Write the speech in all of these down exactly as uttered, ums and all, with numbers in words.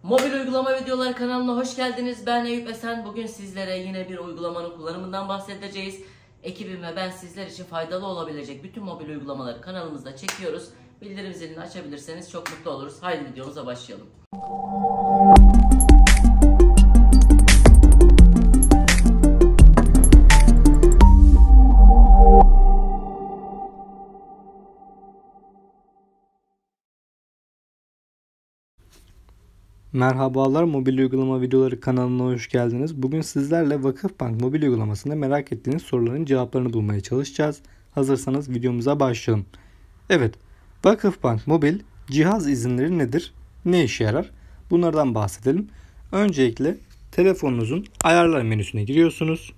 Mobil uygulama videoları kanalına hoş geldiniz. Ben Eyüp Esen. Bugün sizlere yine bir uygulamanın kullanımından bahsedeceğiz. Ekibim ve ben sizler için faydalı olabilecek bütün mobil uygulamaları kanalımızda çekiyoruz. Bildirim zilini açabilirseniz çok mutlu oluruz. Haydi videomuza başlayalım. Merhabalar, mobil uygulama videoları kanalına hoş geldiniz. Bugün sizlerle Vakıfbank mobil uygulamasında merak ettiğiniz soruların cevaplarını bulmaya çalışacağız. Hazırsanız videomuza başlayalım. Evet, Vakıfbank mobil cihaz izinleri nedir? Ne işe yarar? Bunlardan bahsedelim. Öncelikle telefonunuzun ayarlar menüsüne giriyorsunuz.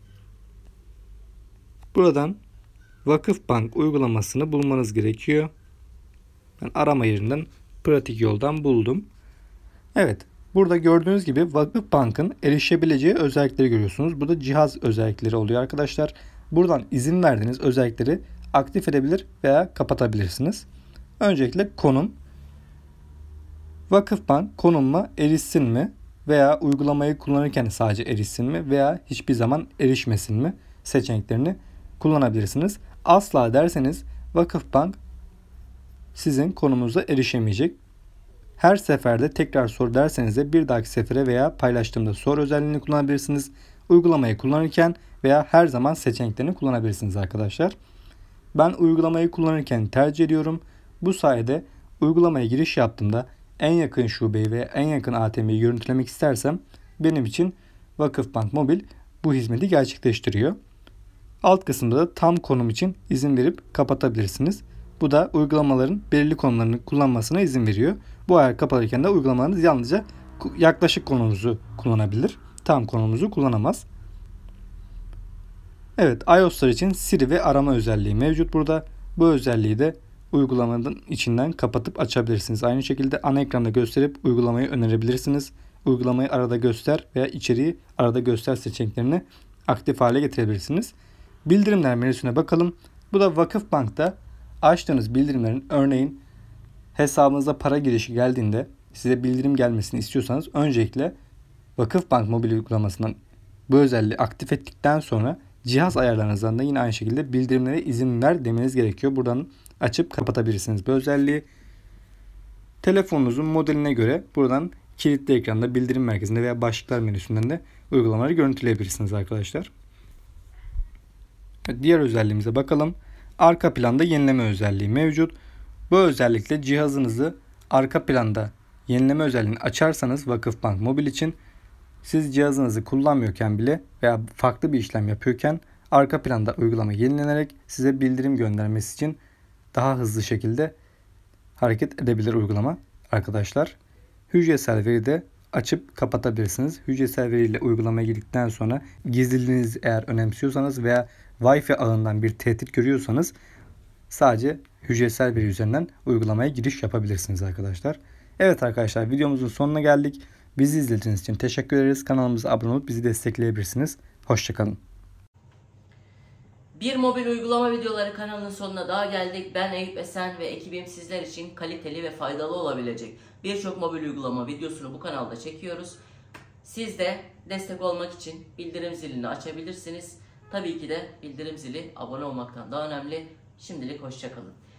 Buradan Vakıfbank uygulamasını bulmanız gerekiyor. Ben arama yerinden pratik yoldan buldum. Evet, burada gördüğünüz gibi Vakıfbank'ın erişebileceği özellikleri görüyorsunuz. Burada cihaz özellikleri oluyor arkadaşlar. Buradan izin verdiğiniz özellikleri aktif edebilir veya kapatabilirsiniz. Öncelikle konum. Vakıfbank konumuma erişsin mi veya uygulamayı kullanırken sadece erişsin mi veya hiçbir zaman erişmesin mi seçeneklerini kullanabilirsiniz. Asla derseniz Vakıfbank sizin konumunuza erişemeyecek. Her seferde tekrar sor derseniz de bir dahaki sefere veya paylaştığımda sor özelliğini kullanabilirsiniz. Uygulamayı kullanırken veya her zaman seçeneklerini kullanabilirsiniz arkadaşlar. Ben uygulamayı kullanırken tercih ediyorum. Bu sayede uygulamaya giriş yaptığımda en yakın şubeyi veya en yakın A T M'yi görüntülemek istersem benim için Vakıfbank Mobil bu hizmeti gerçekleştiriyor. Alt kısımda da tam konum için izin verip kapatabilirsiniz. Bu da uygulamaların belirli konularını kullanmasına izin veriyor. Bu ayar kapalıyken de uygulamalarınız yalnızca yaklaşık konumunuzu kullanabilir. Tam konumunuzu kullanamaz. Evet, iOS'lar için Siri ve arama özelliği mevcut burada. Bu özelliği de uygulamanın içinden kapatıp açabilirsiniz. Aynı şekilde ana ekranda gösterip uygulamayı önerebilirsiniz. Uygulamayı arada göster veya içeriği arada göster seçeneklerini aktif hale getirebilirsiniz. Bildirimler menüsüne bakalım. Bu da Vakıfbank'ta açtığınız bildirimlerin, örneğin hesabınıza para girişi geldiğinde size bildirim gelmesini istiyorsanız öncelikle Vakıfbank mobil uygulamasından bu özelliği aktif ettikten sonra cihaz ayarlarınızdan da yine aynı şekilde bildirimlere izin ver demeniz gerekiyor. Buradan açıp kapatabilirsiniz bu özelliği. Telefonunuzun modeline göre buradan kilitli ekranda, bildirim merkezinde veya başlıklar menüsünden de uygulamaları görüntüleyebilirsiniz arkadaşlar. Diğer özelliğimize bakalım. Arka planda yenileme özelliği mevcut. Bu özellikle cihazınızı arka planda yenileme özelliğini açarsanız Vakıfbank Mobil için siz cihazınızı kullanmıyorken bile veya farklı bir işlem yapıyorken arka planda uygulama yenilenerek size bildirim göndermesi için daha hızlı şekilde hareket edebilir uygulama arkadaşlar. Hücresel veri de açıp kapatabilirsiniz. Hücresel veriyle uygulamaya girdikten sonra gizliliğinizi eğer önemsiyorsanız veya Wi-Fi ağından bir tehdit görüyorsanız sadece hücresel veri üzerinden uygulamaya giriş yapabilirsiniz arkadaşlar. Evet arkadaşlar, videomuzun sonuna geldik. Bizi izlediğiniz için teşekkür ederiz. Kanalımıza abone olup bizi destekleyebilirsiniz. Hoşçakalın. Bir mobil uygulama videoları kanalının sonuna daha geldik. Ben Eyüp Esen ve ekibim sizler için kaliteli ve faydalı olabilecek birçok mobil uygulama videosunu bu kanalda çekiyoruz. Siz de destek olmak için bildirim zilini açabilirsiniz. Tabii ki de bildirim zili abone olmaktan daha önemli. Şimdilik hoşçakalın.